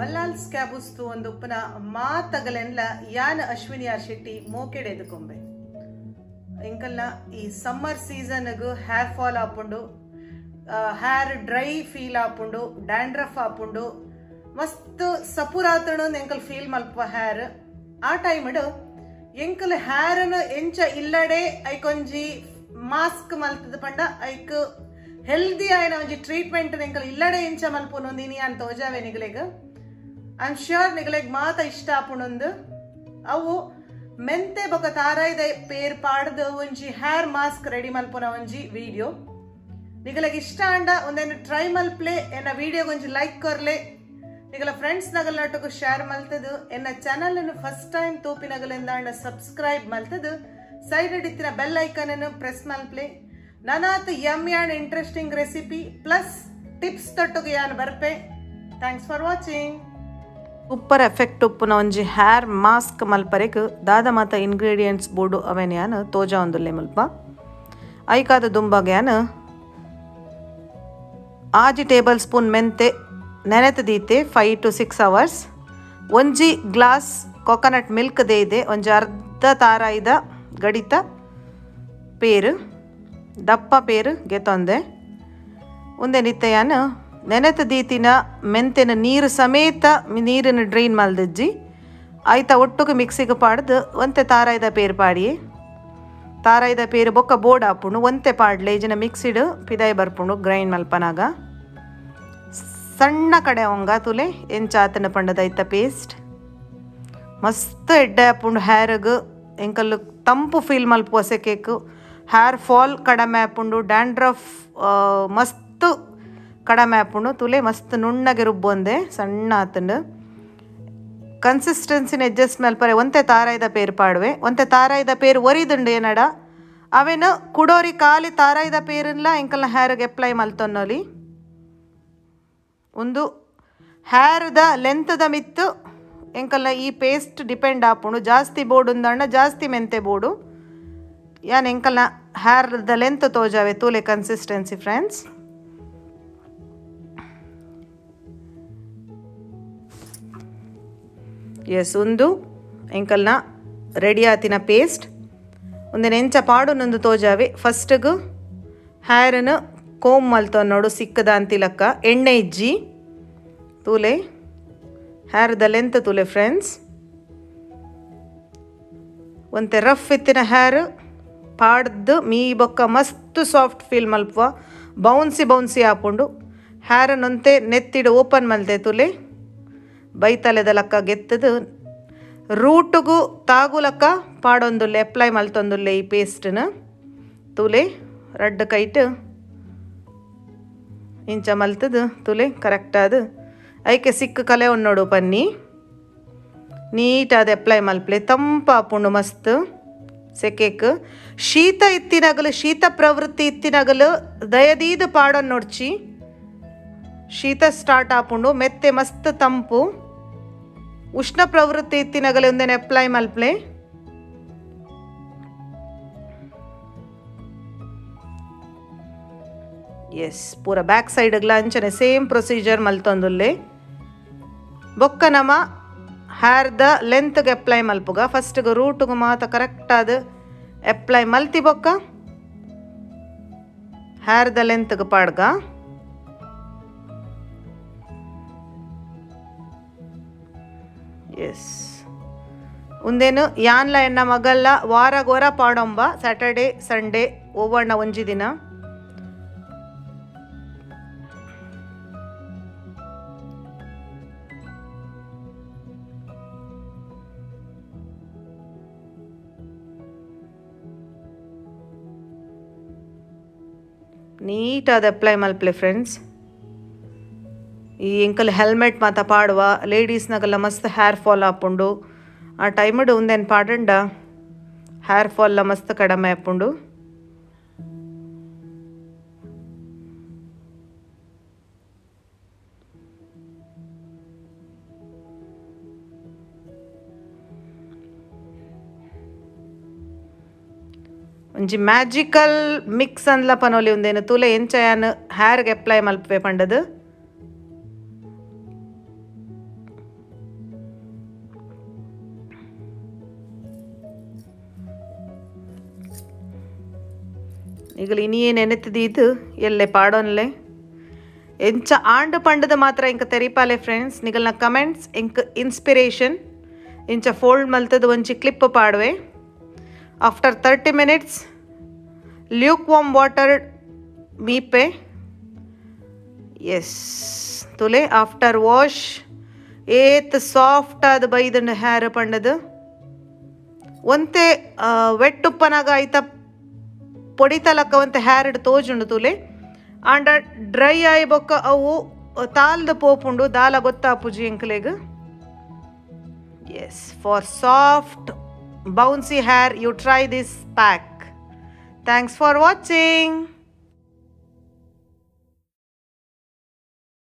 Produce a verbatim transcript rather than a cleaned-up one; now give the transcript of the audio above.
ಮಲ್ಲಾಲ್ ಸ್ಕ್ಯಾಬುಸ್ತು ಒಂದು ಉಪ್ಪನ ಮಾತಗಲೆಲ್ಲ ಯಾನ ಅಶ್ವಿನಿ ಆರ್ ಶೆಟ್ಟಿ ಮೋಕೆಡೆದುಕೊಂಬೆ ಇಂಕಲ್ನ ಈ ಸಮ್ಮರ್ ಸೀಸನ್ಗೂ ಹೇರ್ ಫಾಲ್ ಆಪುಂಡು ಹೇರ್ ಡ್ರೈ ಫೀಲ್ ಆಪುಂಡು ಡ್ಯಾಂಡ್ರಫ್ ಆಪುಂಡು ಮಸ್ತ್ ಸಪುರಾತಣ ಎಂಕಲ್ ಫೀಲ್ ಮಲ್ಪ ಹೇರ್ ಆ ಟೈಮಡು ಎಂಕಲ್ ಹೇರನ್ನು ಎಂಚ ಇಲ್ಲಡೆ ಐಕೊಂಜಿ ಮಾಸ್ಕ್ ಮಲ್ತದ ಪಂಡ ಐಕ್ ಹೆಲ್ದಿ ಆಯ್ನ ಒಂಜಿ ಟ್ರೀಟ್ಮೆಂಟ್ ಎಂಕಲ್ ಇಲ್ಲಡೆ ಎಂಚ ಮಲ್ಪುನೊಂದಿನಿ ಅಂತ ತೋಜಾವೆ ನಿಗಲೆಗ್ ಐ ಆಮ್ ಶ್ಯೂರ್ ನಿಗಲೆಗ್ ಮಾತ ಇಷ್ಟ ಆಪುನೊಂದು ಅವು ಮೆಂತೆ ಬೊಕ ತಾರಾಯ್ದ ಪೇರ್ ಪಾಡ್ದು ಒಂಜಿ ಹೇರ್ ಮಾಸ್ಕ್ ರೆಡಿ ಮಲ್ಪುನ ಒಂಜಿ ವಿಡಿಯೋ ನಿಗಲೆಗ್ ಇಷ್ಟ ಅಂಡ ಒಂದೇನು ಟ್ರೈ ಮಲ್ಪ್ಲೆ ಎನ್ನ ವಿಡಿಯೋ ಒಂಜಿ ಲೈಕ್ ಕೊರ್ಲೆ ನಿಗಲ ಫ್ರೆಂಡ್ಸ್ ನಗಲ್ ನಟಕು ಶೇರ್ ಮಲ್ತದು ಎನ್ನ ಚಾನಲ್ ಅನ್ನು ಫಸ್ಟ್ ಟೈಮ್ ತೋಪಿನಗಲಿಂದ ಅಂಡ ಸಬ್ಸ್ಕ್ರೈಬ್ ಮಲ್ತದು ಸೈಡ್ ಇತ್ತಿನ ಬೆಲ್ ಐಕನ್ ಅನ್ನು ಪ್ರೆಸ್ ಮಲ್ಪ್ಲೆ ನನಾತ್ yummy and interesting recipe plus tips ತೊಟ್ಟುಗು ಯಾನ್ ಬರ್ಪೆ thanks for watching super effect ಉಪ್ಪುನ ಒಂಜಿ ಹೇರ್ ಮಾಸ್ಕ್ ಮಲ್ಪರೆಗ್ ದಾದ ಮಾತ ಇಂಗ್ರೀಡಿಯೆಂಟ್ಸ್ ಬೋರ್ಡು ಅವೇನು ಯಾನ್ ತೋಜಾ ಒಂದುಲ್ಲೆ ಮುಲ್ಪ ಐಕಾದ ದುಂಬಾಗ ಯಾನ್ ಆಜಿ ಟೇಬಲ್ ಸ್ಪೂನ್ ಮೆಂತೆ ನೆನೆತ ದೀತೆ ಫೈವ್ ಟು ಸಿಕ್ಸ್ ಅವರ್ಸ್ ಒಂಜಿ ಗ್ಲಾಸ್ ಕೊಕೊನಟ್ ಮಿಲ್ಕ್ ದೇ ಇದೆ ಒಂಜಿ ಅರ್ಧ ತಾರಾಯ್ದ ಗಡಿತ ಪೇರು ದಪ್ಪ ಪೇರು ಗೆತೊಂದೆ ಉಂದೆ ನಿತ್ತ ಯಾನ್ ನೆನೆತ ದೀತಿನ ಮೆಂತೆನ ನೀರು ಸಮೇತ ನೀರಿನ ಡ್ರೈನ್ ಮಲ್ದಿಜ್ಜಿ ಆಯ್ತ ಒಟ್ಟುಗೆ ಮಿಕ್ಸಿಗೆ ಪಾಡ್ದು ಒಂತೆ ತಾರಾಯ್ದ ಪೇರು ಪಾಡಿಯೇ ತಾರಾಯ್ದ ಪೇರು ಬೊಕ್ಕ ಬೋರ್ಡ್ ಆಪುಂಡು ಒಂತೆ ಪಾಡ್ಲೆ ಇಜಿನ ಮಿಕ್ಸಿಡ್ ಪಿದಾಯಿ ಬರ್ಪುಂಡು ಗ್ರೈಂಡ್ ಮಲ್ಪನಾಗ ಸಣ್ಣ ಕಡೆ ಅವಂಗ ತುಲೆ ಎಂಚಾತನ ಪಂಡದೈತ ಪೇಸ್ಟ್ ಮಸ್ತ್ ಎಡ್ಡೆ ಆಪುಂಡು ಹೇರ್ಗ್ ಎಂಕಲ್ಲು ತಂಪು ಫೀಲ್ ಮಲ್ಪುವ ಸೆಕೆಕ್ ಹೇರ್ ಫಾಲ್ ಕಡಿಮೆ ಆಪುಂಡು ಡ್ಯಾಂಡ್ರಫ್ ಮಸ್ತ್ ಕಡಿಮೆ ಆಪುಂಡು ತುಲೆ ಮಸ್ತ್ ನುಣ್ಣಗೆ ರುಬ್ಬೊಂದೆ ಸಣ್ಣ ಆತಂಡು ಕನ್ಸಿಸ್ಟೆನ್ಸಿನ ಅಡ್ಜಸ್ಟ್ ಮಲ್ಪರೆ ಒಂತೆ ತಾರಾಯ್ದ ಪೇರು ಪಾಡುವೆ ಒಂತೆ ತಾರಾಯ್ದ ಪೇರು ಒರಿದುಂಡು ಏನಡ ಅವೇನು ಕುಡೋರಿ ಖಾಲಿ ತಾರಾಯ್ದ ಪೇರಲ್ಲ ಎಂಕಲ್ನ ಹೇರ್ಗೆ ಅಪ್ಲೈ ಮಲ್ತೊನ್ನೋಲಿ ಒಂದು ಹೇರ್ದ ಲೆಂತ್ದ ಮಿತ್ತು ಎಂಕಲ್ನ ಈ ಪೇಸ್ಟ್ ಡಿಪೆಂಡ್ ಆಪುಂಡು ಜಾಸ್ತಿ ಬೋರ್ಡ್ ಉಂದಣ್ಣ ಜಾಸ್ತಿ ಮೆಂತೆ ಬೋರ್ಡು ಯಾನ್ ಎಂಕಲ್ನ ಹೇರ್ದ ಲೆಂತ್ ತೋಜಾವೆ ತೂಲೆ ಕನ್ಸಿಸ್ಟೆನ್ಸಿ ಫ್ರೆಂಡ್ಸ್ ಎಸ್ ಒಂದು ಎಂಕಲ್ನ ರೆಡಿ ಆತಿನ ಪೇಸ್ಟ್ ಒಂದು ನೆಂಚ ಪಾಡುನೊಂದು ತೋಜಾವೆ ಫಸ್ಟ್ಗು ಹೇರನ್ನು ಕೋಮ್ ಮಲ್ತೊ ನೋಡು ಸಿಕ್ಕದ ಅಂತಿಲಕ್ಕ ಎಣ್ಣೆ ಇಜ್ಜಿ ತೂಲೆ ಹೇರ್ದ ಲೆಂತ್ ತೂಲೆ ಫ್ರೆಂಡ್ಸ್ ಒಂತೆ ರಫ್ ಇತ್ತಿನ ಹೇರ್ ಪಾಡ್ದು ಮೀ ಬೊಕ್ಕ ಮಸ್ತ್ ಸಾಫ್ಟ್ ಫೀಲ್ ಮಲ್ಪುವ ಬೌನ್ಸಿ ಬೌನ್ಸಿ ಆಪುಂಡು ಹೇರನ್ನೊಂತೆ ನೆತ್ತಿಡು ಓಪನ್ ಮಲ್ತೆ ತುಲೆ ಬೈತಲೆದ ಲಕ್ಕ ಗೆತ್ತದು ರೂಟುಗು ತಾಗುಲಕ್ಕ ಪಾಡೊಂದುಲ್ಲೆ ಅಪ್ಲೈ ಮಲ್ತೊಂದುಲ್ಲೆ ಈ ಪೇಸ್ಟ್ನ ತುಲೆ ರಡ್ಡ್ ಕೈಟ್ ಇಂಚ ಮಲ್ತದು ತುಲೆ ಕರೆಕ್ಟಾದ ಐಕೆ ಸಿಕ್ಕ ಕಲೆ ಒನ್ನೋಡು ಪನ್ನಿ ನೀಟಾದ ಅಪ್ಲೈ ಮಲ್ಪ್ಲೆ ತಂಪಾಪುಂಡು ಮಸ್ತ್ ಸೆಕೆಕ್ ಶೀತ ಇತ್ತಿನಗಲು ಶೀತ ಪ್ರವೃತ್ತಿ ಇತ್ತಿನಗಲು ದಯದೀದು ಪಾಡೊನ್ ನೋಡ್ಚಿ ಶೀತ ಸ್ಟಾರ್ಟ್ ಆಪುಂಡು ಮೆತ್ತೆ ಮಸ್ತ್ ತಂಪು ಉಷ್ಣ ಪ್ರವೃತ್ತಿ ಇತ್ತಿನಗಲೆ ಒಂದೇನೆ ಅಪ್ಲೈ ಮಲ್ಪ್ಲೆ ಎಸ್ ಪೂರ ಬ್ಯಾಕ್ ಸೈಡ್ಗ್ಲ ಅಂಚನೆ ಸೇಮ್ ಪ್ರೊಸೀಜರ್ ಮಲ್ತೊಂದುಲ್ಲೆ ಬೊಕ್ಕ ನಮ ಹೇರ್ದ ಲೆಂತ್ಗೆ ಅಪ್ಲೈ ಮಲ್ಪುಗ ಫಸ್ಟ್ಗೆ ರೂಟ್ಗೆ ಮಾತ ಕರೆಕ್ಟಾದ ಅಪ್ಲೈ ಮಲ್ತಿ ಬೊಕ್ಕ ಹೇರ್ದ ಲೆಂತ್ಗೆ ಪಾಡ್ಗ ಎಸ್ ಉಂದೇನು ಯಾನ್ಲ ಎನ್ನ ಮಗಲ್ಲ ವಾರ ಗೋರ ಪಾಡೊಂಬ ಸ್ಯಾಟರ್ಡೇ ಸಂಡೇ ಓವಣ್ಣ ಒಂಜಿ ದಿನ ನೀಟಾದ ಅಪ್ಲೈ ಮಲ್ಪ್ಲೆ ಫ್ರೆಂಡ್ಸ್ ಈ ಎಂಕಲ್ ಹೆಲ್ಮೆಟ್ ಮಾತ ಪಾಡುವ ಲೇಡೀಸ್ನಾಗೆಲ್ಲ ಮಸ್ತ್ ಹೇರ್ ಫಾಲ್ ಆಪುಂಡು ಆ ಟೈಮಡು ಒಂದೇನು ಪಾಡಂಡ ಹೇರ್ ಫಾಲ್ಲ ಮಸ್ತ್ ಕಡಿಮೆ ಆಪುಂಡು ಒಂಜಿ ಮ್ಯಾಜಿಕಲ್ ಮಿಕ್ಸ್ ಅಂದ್ಲ ಪನೋಲಿ ಉಂದೇನು ತೂಲೆ ಎಂಚಯಾನ್ ಹೇರ್ಗೆ ಅಪ್ಲೈ ಮಲ್ಪೆ ಪಂಡದು ಈಗ ಇನ್ನೇನು ನೆನೆತದೀದು ಎಲ್ಲೆ ಪಾಡೋನ್ಲೆ ಎಂಚ ಆಂಡ್ ಪಂಡದ ಮಾತ್ರ ಇಂಕ ತೆರಿಪಾಲೆ ಫ್ರೆಂಡ್ಸ್ ನಿಗಲ್ನ ಕಮೆಂಟ್ಸ್ ಇಂಕ ಇನ್ಸ್ಪಿರೇಷನ್ ಇಂಚ ಫೋಲ್ಡ್ ಮಲ್ತದ ಒಂಚಿ ಕ್ಲಿಪ್ ಪಾಡುವೆ after thirty minutes lukewarm water ಮೀಪೆ ಎಸ್ ತುಲೆ ಆಫ್ಟರ್ ವಾಶ್ ಏತ್ ಸಾಫ್ಟ್ ಆದ ಬೈದಂಡು ಹ್ಯಾರ್ ಪಂಡದು ಒಂತೆ ವೆಟ್ ಉಪ್ಪನಾಗ ಐತ పొడితలక్క ಒಂತೆ ಹ್ಯಾರ್ ಇಡ್ ತೋಜುಂಡು ತುಲೆ ಆಂಡ ಡ್ರೈ ಆಯಿ ಬೊಕ್ಕ ಅವು ತಾಲ್ದ ಪೋಪುಂಡು ದಾಲ ಗೊತ್ತಾಪುಜಿ ಎಂಕ್ಲೆಗ್ ಎಸ್ for soft bouncy hair you try this pack thanks for watching